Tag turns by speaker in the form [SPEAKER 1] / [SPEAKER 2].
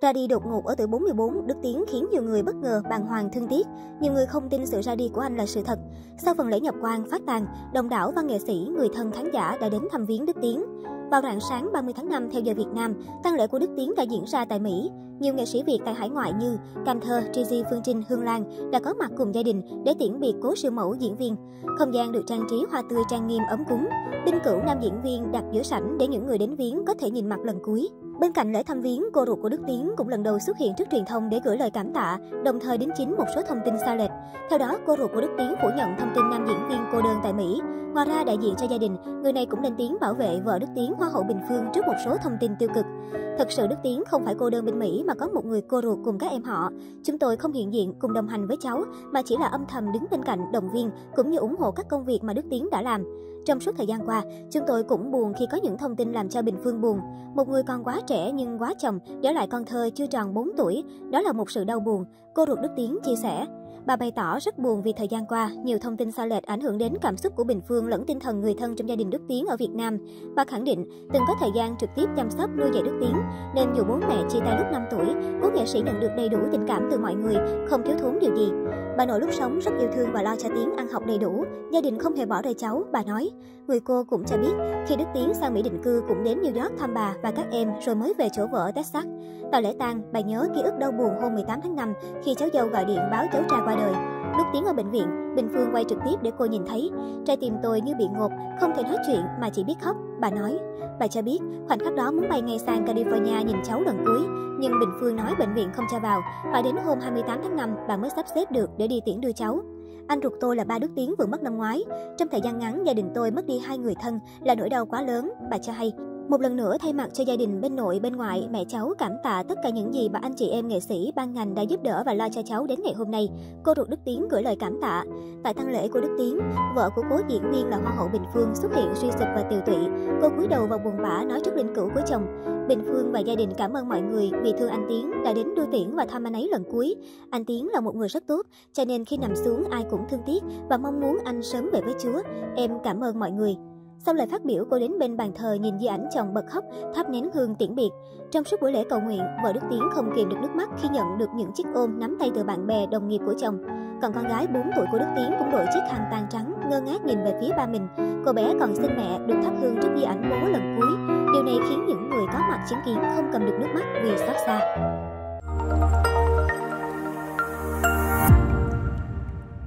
[SPEAKER 1] Ra đi đột ngột ở tuổi 44, Đức Tiến khiến nhiều người bất ngờ, bàng hoàng, thương tiếc. Nhiều người không tin sự ra đi của anh là sự thật. Sau phần lễ nhập quan phát tang, đông đảo văn nghệ sĩ, người thân khán giả đã đến thăm viếng Đức Tiến. Vào rạng sáng 30 tháng 5 theo giờ Việt Nam, tang lễ của Đức Tiến đã diễn ra tại Mỹ. Nhiều nghệ sĩ Việt tại hải ngoại như Cam Thơ, Gigi, Phương Trinh, Hương Lan đã có mặt cùng gia đình để tiễn biệt cố siêu mẫu diễn viên. Không gian được trang trí hoa tươi trang nghiêm ấm cúng. Đinh Cửu, nam diễn viên, đặt giữa sảnh để những người đến viếng có thể nhìn mặt lần cuối. Bên cạnh lễ thăm viếng, cô ruột của Đức Tiến cũng lần đầu xuất hiện trước truyền thông để gửi lời cảm tạ, đồng thời đính chính một số thông tin sai lệch. Theo đó, cô ruột của Đức Tiến phủ nhận thông tin nam diễn viên cô đơn tại Mỹ. Ngoài ra, đại diện cho gia đình, người này cũng lên tiếng bảo vệ vợ Đức Tiến, Hoa hậu Bình Phương trước một số thông tin tiêu cực. Thật sự Đức Tiến không phải cô đơn bên Mỹ mà có một người cô ruột cùng các em họ. Chúng tôi không hiện diện cùng đồng hành với cháu mà chỉ là âm thầm đứng bên cạnh động viên cũng như ủng hộ các công việc mà Đức Tiến đã làm. Trong suốt thời gian qua, chúng tôi cũng buồn khi có những thông tin làm cho Bình Phương buồn. Một người con quá trẻ nhưng quá chồng, để lại con thơ chưa tròn 4 tuổi, đó là một sự đau buồn, cô ruột Đức Tiến chia sẻ. Bà bày tỏ rất buồn vì thời gian qua, nhiều thông tin sai lệch ảnh hưởng đến cảm xúc của Bình Phương lẫn tinh thần người thân trong gia đình Đức Tiến ở Việt Nam. Bà khẳng định từng có thời gian trực tiếp chăm sóc nuôi dạy Đức Tiến, nên dù bố mẹ chia tay lúc 5 tuổi, cố nghệ sĩ nhận được đầy đủ tình cảm từ mọi người, không thiếu thốn điều gì. Bà nội lúc sống rất yêu thương và lo cho Tiến ăn học đầy đủ, gia đình không hề bỏ rơi cháu, bà nói. Người cô cũng cho biết, khi Đức Tiến sang Mỹ định cư cũng đến New York thăm bà và các em rồi mới về chỗ vợ ở Texas. Tại lễ tang, bà nhớ ký ức đau buồn hôm 18 tháng 5 khi cháu dâu gọi điện báo cháu trai qua đời. Lúc Tiến ở bệnh viện, Bình Phương quay trực tiếp để cô nhìn thấy. Trái tim tôi như bị ngộp, không thể nói chuyện mà chỉ biết khóc, bà nói. Bà cho biết, khoảnh khắc đó muốn bay ngay sang California nhìn cháu lần cuối, nhưng Bình Phương nói bệnh viện không cho vào, và đến hôm 28 tháng 5 bà mới sắp xếp được để đi tiễn đưa cháu. Anh ruột tôi là ba Đức Tiến vừa mất năm ngoái. Trong thời gian ngắn, gia đình tôi mất đi 2 người thân là nỗi đau quá lớn, bà cho hay. Một lần nữa thay mặt cho gia đình bên nội bên ngoại, mẹ cháu cảm tạ tất cả những gì mà anh chị em nghệ sĩ, ban ngành đã giúp đỡ và lo cho cháu đến ngày hôm nay. Cô ruột Đức Tiến gửi lời cảm tạ. Tại tang lễ của Đức Tiến, vợ của cố diễn viên là Hoa hậu Bình Phương xuất hiện suy sụp và tiều tụy. Cô cúi đầu vào buồn bã nói trước linh cữu của chồng. Bình Phương và gia đình cảm ơn mọi người vì thương anh Tiến đã đến đưa tiễn và thăm anh ấy lần cuối. Anh Tiến là một người rất tốt, cho nên khi nằm xuống ai cũng thương tiếc và mong muốn anh sớm về với Chúa. Em cảm ơn mọi người. Sau lời phát biểu, cô đến bên bàn thờ nhìn di ảnh chồng bật khóc, thắp nén hương tiễn biệt. Trong suốt buổi lễ cầu nguyện, vợ Đức Tiến không kìm được nước mắt khi nhận được những chiếc ôm nắm tay từ bạn bè, đồng nghiệp của chồng. Còn con gái 4 tuổi của Đức Tiến cũng đội chiếc khăn tang trắng, ngơ ngác nhìn về phía ba mình. Cô bé còn xin mẹ được thắp hương trước di ảnh bố lần cuối. Điều này khiến những người có mặt chứng kiến không cầm được nước mắt vì xót xa.